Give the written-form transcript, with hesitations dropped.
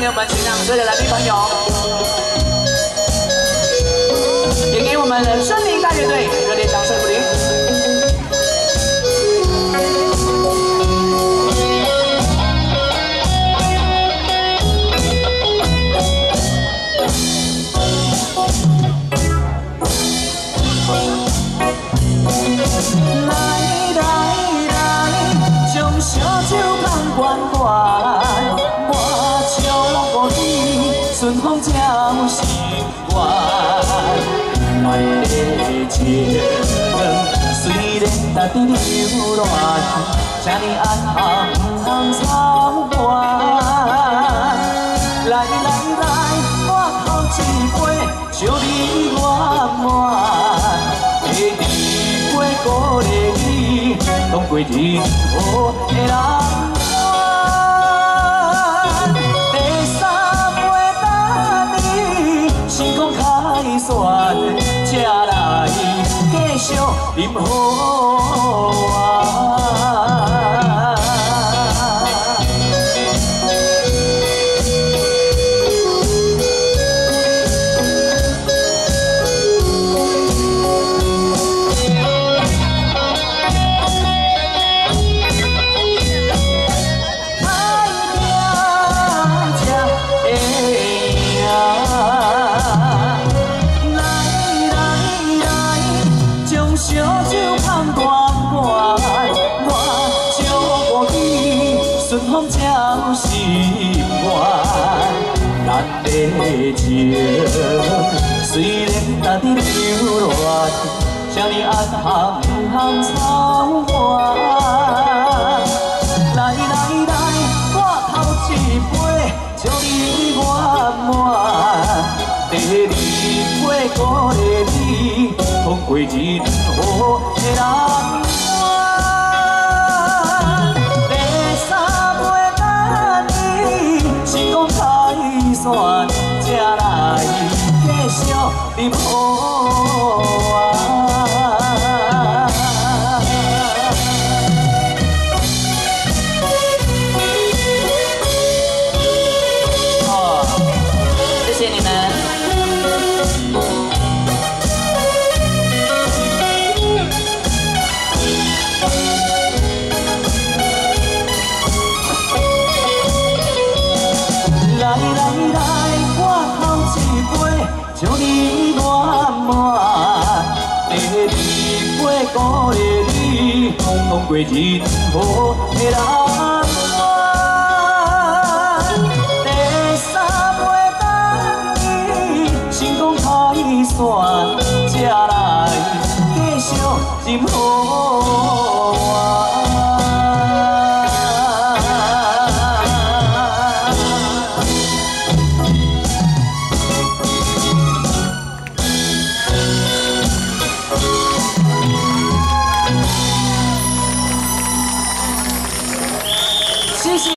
给我们现场所有的来宾朋友，也给我们的森林大乐队热烈掌声鼓励。 顺风才有心愿，咱的情虽然踏伫流浪，这呢暗暗不通操办。来，我头一杯，祝你圆满。第二杯鼓励你，同过任何的人。 才来继续饮好啊！顺风才有心愿，咱的情虽然踏伫流浪，这呢暗含不操办。来，我头一杯，祝你圆满。第二杯鼓励你，通过任何的人。 才来继续饮好啊！谢谢你们。祝你圆满，第二杯鼓励你，通过任何的人。第三杯等你，成功开线。